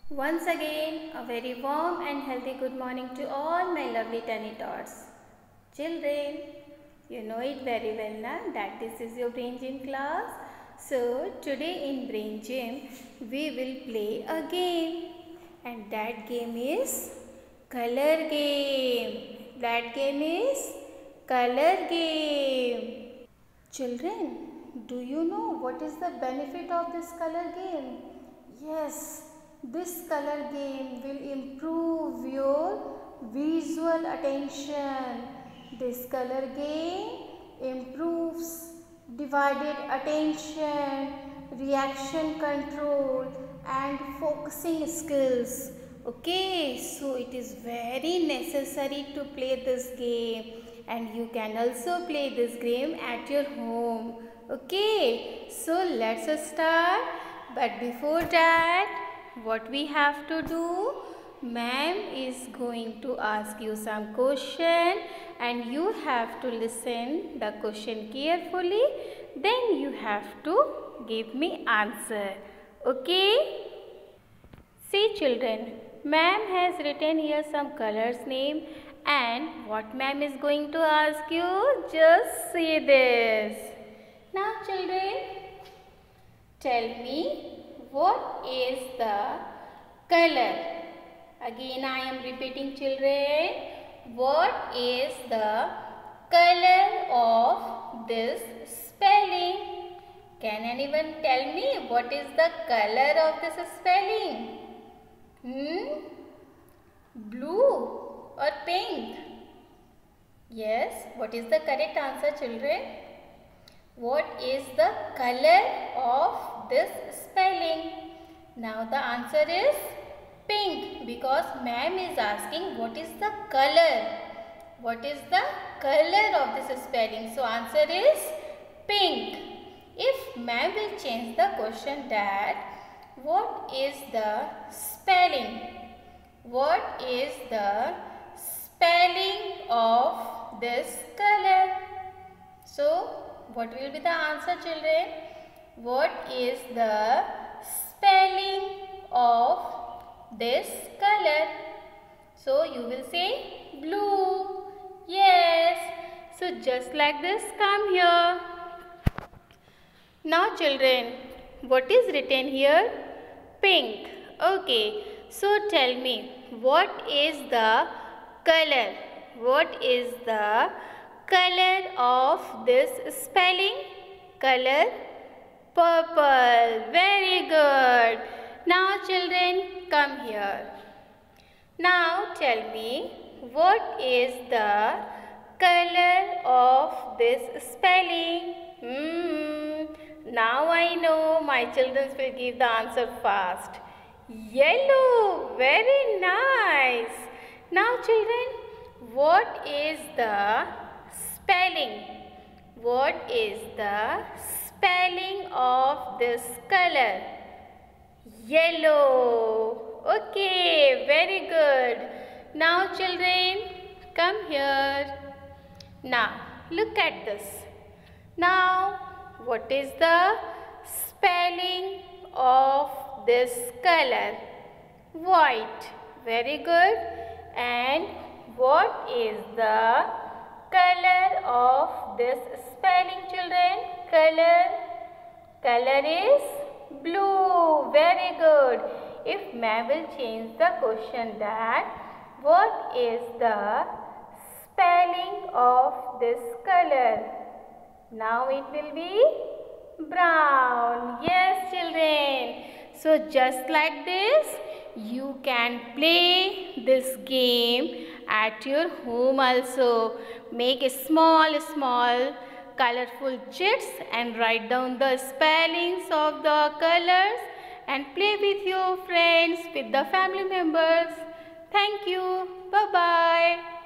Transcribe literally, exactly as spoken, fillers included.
Once again, a very warm and healthy good morning to all my lovely tiny tots. Children, you know it very well now that this is your brain gym class. So, today in brain gym, we will play a game. And that game is color game. That game is color game. Children, do you know what is the benefit of this color game? Yes, this color game will improve your visual attention. This color game improves divided attention, reaction control and focusing skills. Okay, so it is very necessary to play this game, and you can also play this game at your home. Okay, so let's start. But before that, what we have to do? Ma'am is going to ask you some question and you have to listen the question carefully. Then you have to give me answer. Okay? See children, ma'am has written here some colors name, and what ma'am is going to ask you? Just see this. Now children, tell me, what is the color? Again I am repeating children. What is the color of this spelling? Can anyone tell me what is the color of this spelling? Hmm? Blue or pink? Yes, what is the correct answer children? What is the color of this spelling? Now the answer is pink, because ma'am is asking what is the color. What is the color of this spelling? So answer is pink. If ma'am will change the question that what is the spelling? What is the spelling of this color? So what will be the answer children? What is the spelling of this color? So you will say blue. Yes. So just like this, come here. Now children, what is written here? Pink. Okay. So tell me, what is the color? What is the color of this spelling? Color purple. Very good. Now children, come here. Now tell me, what is the color of this spelling? Hmm. Now I know my children will give the answer fast. Yellow. Very nice. Now children, what is the spelling? What is the spelling of this color? Yellow. Okay, very good. Now children, come here. Now look at this. Now what is the spelling of this color? White. Very good. And what is the color of this spelling children? Color. Color is blue. Very good. If ma'am will change the question that what is the spelling of this color? Now it will be brown. Yes children. So just like this, you can play this game at your home also. Make a small small colorful chits and write down the spellings of the colors and play with your friends, with the family members. Thank you. Bye bye.